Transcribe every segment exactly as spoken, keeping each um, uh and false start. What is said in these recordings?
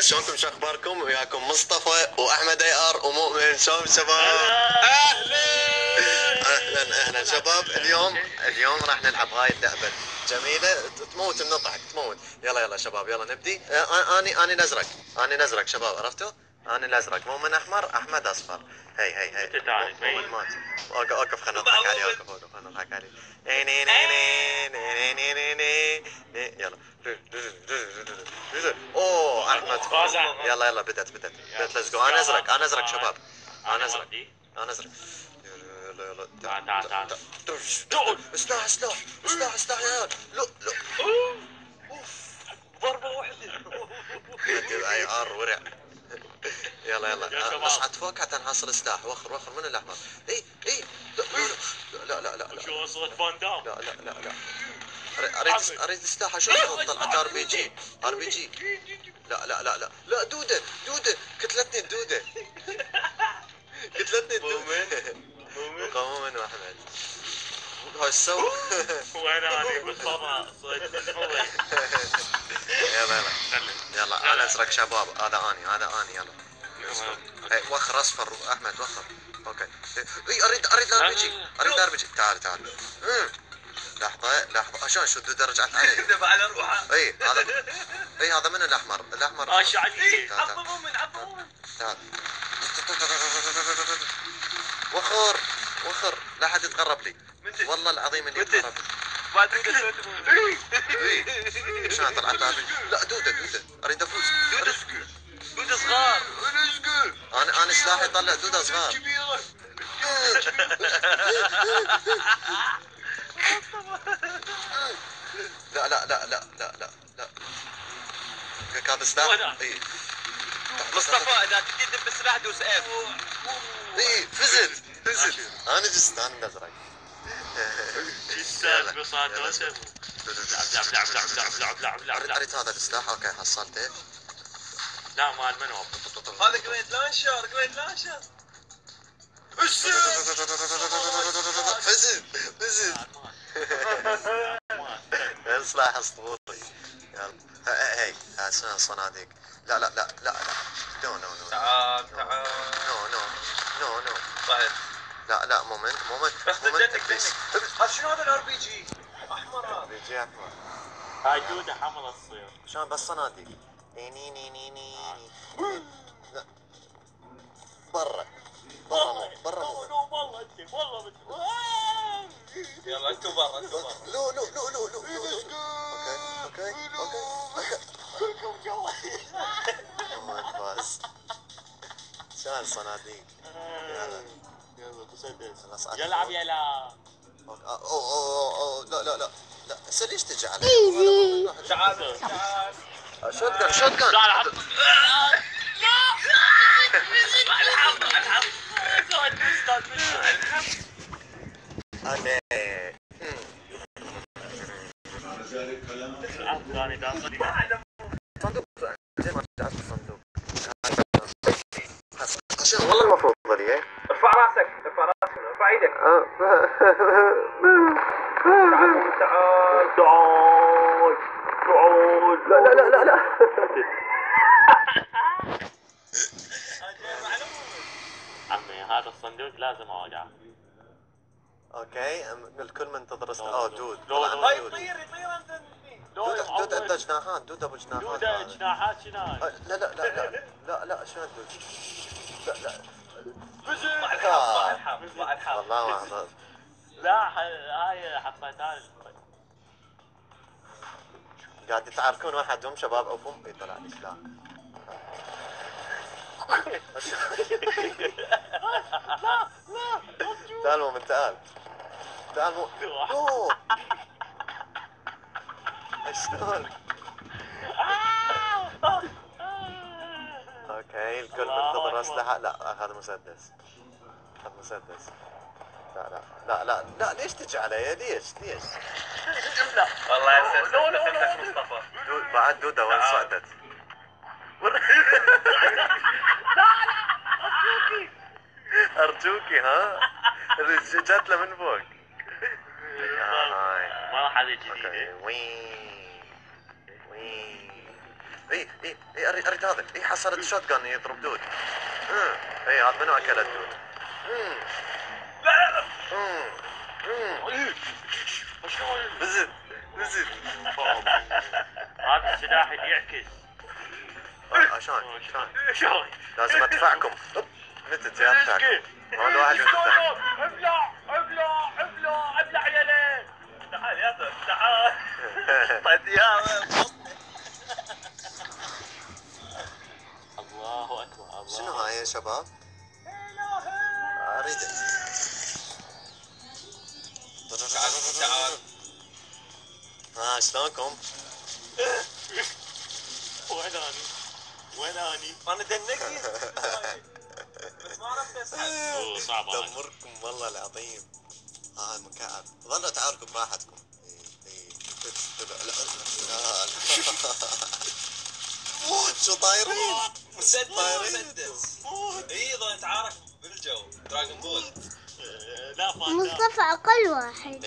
شلونكم شو اخباركم؟ وياكم مصطفى واحمد اي ار ومؤمن. شلون شباب؟ اهلا اهلا اهلا شباب. اليوم اليوم راح نلعب هاي اللعبه جميله تموت من الضحك تموت. يلا يلا شباب يلا نبدي. اني اني الازرق اني الازرق شباب عرفتوا؟ اني الازرق مؤمن احمر احمد اصفر. هي هي هي مؤمن مات. اوقف اوقف خلينا نضحك عليه. اوقف اوقف خلينا نضحك عليه. يلا اوه احمد فاز. يلا يلا بدت بدت بدت ليتس جو. انا ازرق انا ازرق شباب انا ازرق انا ازرق. يلا يلا تعال تعال تعال. سلاح سلاح سلاح سلاح يا عيال. لا لا ضربة واحدة. اي ار ورع. يلا يلا نصعد فوق حتى نحصل سلاح. وخر وخر من الاحمر. اي اي لا لا لا لا لا شو صوت فان دام. لا لا لا لا اريد اريد سلاح اشوف. طلعت ار بي جي ار بي جي. لا لا لا لا لا دوده دوده قتلتني الدوده. قتلتني الدوده. مؤمن مؤمن واحمد هاي السو. وين هذه بالطبع صيد الحوي. يلا يلا يلا انا ازرق شباب. هذا اني هذا اني يلا. اي وخر اصفر احمد وخر. اوكي اي اريد اريد ار بي جي اريد ار بي جي. تعال تعال. لحظة لحظة عشان شو الدودة رجعت علي. ذبح على روحه. اي هذا اي هذا من الاحمر الاحمر. ماشي علي. عطوا مؤمن عطوا مؤمن. تعال وخر وخر لا حد يتقرب لي والله العظيم اني يتقرب لي. بعد دوده سويت مؤمن. اي شلون طلعت لا دوده دوده اريد افوز. دوده صغار. انا انا سلاحي يطلع دوده صغار. لا لا لا لا لا لا لا هذا سلاح. اي مصطفى اذا تجي تدب السلاح دوس اف. اي فزت فزت. انا جست انا الازرق. جسات بصاد وسم. لعب لعب لعب لعب لعب لعب لعب لعب. اريد هذا السلاح. اوكي حصلته. لا مال منو هذا جريد لانشر جريد لانشر. فزت فزت. سلاح اسطوري. يلا هي هي صناديق. لا لا لا لا لا نو نو نو تعال تعال. نو نو نو نو طيب لا لا مومنت مومنت مومنت بليز. هذا شنو هذا الار بي جي؟ احمر هذا. ار بي جي احمر. هاي دوده حمراء تصير. شلون بس صناديق. ني ني ني ني ني. لا برا برا برا والله انت والله انت. يلا انتم برا انتم برا. لو لو لو لو لو اوكي اوكي اوكي كلكم جوا. فاز. شلون الصناديق. يلا يلا مسدس. خلاص يلعب يلا. اوه اوه اوه لا لا لا لا هسه ليش تجي علي؟ تعال تعال. شوت جن شوت جن. تعال حط. الحظ الحظ. زود استاذ الحظ. اوكي ثاني داخلي. صندوق زين ما رجعت الصندوق. عشان والله المفروض ظلي. ارفع راسك ارفع راسك ارفع ايدك. تعال تعال تعال تعال. لا لا لا لا لا. عمي هذا الصندوق لازم اوقعه. اوكي الكل منتظر است... اوه دود. هاي يطير يطير عند دود دود عنده جناحات. دود ابو جناحات. دودة جناحات شنو؟ لا لا لا لا لا لا شنو الدود؟ لا لا مع الحظ مع الحظ مع الحظ. والله ما حظ. لا هاي حطيتها لي. قاعد يتعاركون واحدهم شباب افهم. اي طلع لي سلاح. لا لا تعال مؤمن تعال تعال مو اوه شلون. اوكي الكل منتظر اسلحه. لا هذا مسدس هذا مسدس. لا لا لا لا لا ليش تجي علي ليش ليش. لا والله يا سيدي. لا لا لا مصطفى. بعد دوده وين صعدت. لا لا ارجوكي ارجوكي ها جات له من فوق. ما راح هذه جديده. وين وين اي اي اي اريد اريد هذا. اي حصلت شوت جان يضرب دود. امم اي هذا منو اكل الدود؟ امم امم امم بزت بزت. هذا السلاح اللي يعكس. عشان عشان شلون؟ لازم ادفعكم. متت يا ادفعكم. هذا واحد متت. ابلع ابلع ابلع ابلع يا ليل. تعال يا أخي، تعال. طيب يا الله اكبر الله. شنو هاي يا شباب؟ اريد. تعال تعال. ها شلونكم؟ وين اني؟ وين اني؟ انا دنقني بس ما عرفت اسحب. اوه صعب هاي. دمركم والله العظيم. ها مكعب. ظلوا تعاركوا براحتكم. اي اي لا لا لا. شو طايرين؟ مسدس طايرين. مسدس. اي ظل نتعارك بالجو دراجون بول. لا فان مصطفى أقل واحد.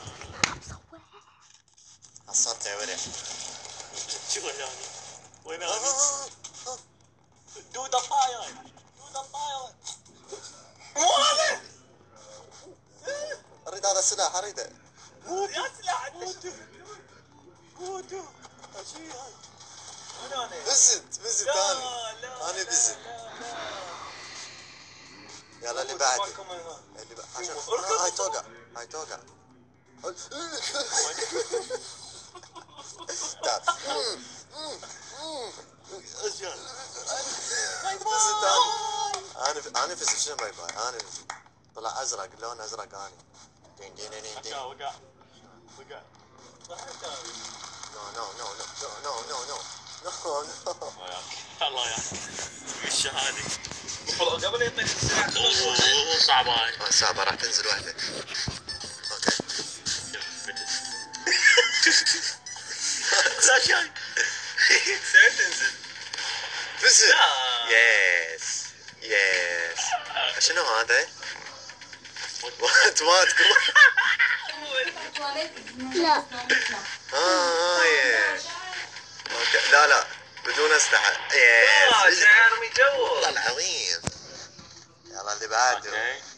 حصلت يا ولد. شو وين اني؟ وين اني؟ دودة طايرة دودة طايرة. مو هذا. اريد هذا السلاح اريده. يا سلاح انت. موتو اشي هاي. وين انا؟ بزت بزت لا انا. لا انا بزت. لا يلا اللي بعده. اللي بعده. عشان آه، هاي توقع هاي توقع. تعال. بزت انا. انا انا فزت شنو باي باي انا فزت. طلع ازرق لون ازرق انا. دين دين دين دين. وقع وقع وقع. نو نو نو نو نو نو نو نو نو. الله ياك وش هذه؟ قبل يعطيك السلاح اوه صعبة هاي. صعبة راح تنزل واحدة. اوكي. صار شاي. سويت تنزل. فزت. يس يس. شنو هذا؟ وات وات لا اه هاي. اوكي لا لا بدون اسلحة. يس. اه ارمي جو. والله العظيم. يلا اللي بعده.